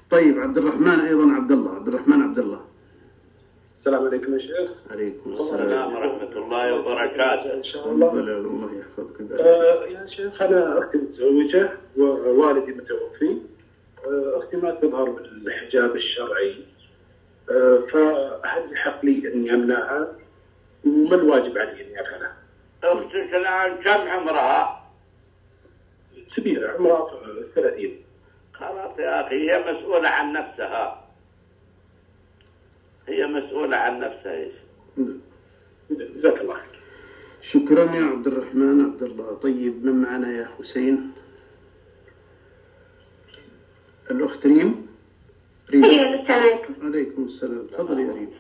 طيب عبد الرحمن أيضا عبد الرحمن عبد الله. السلام عليكم يا شيخ. عليكم السلام ورحمة الله وبركاته. إن شاء الله. الله يحفظك. يا شيخ أنا أختي متزوجة ووالدي متوفي. أختي ما تظهر بالحجاب الشرعي، فهل يحق لي إني أمنعها؟ وما الواجب علي إني أفعله؟ أختك الآن كم عمرها؟ كبيرة، عمرها 30. خلاص يا أخي، هي مسؤولة عن نفسها. هي مسؤولة عن نفسها يا شيخ. جزاك الله خير. شكرا يا عبد الرحمن عبد الله. طيب من معنا يا حسين؟ الأخت ريم. السلام عليكم. عليكم السلام. تفضل يا ريم.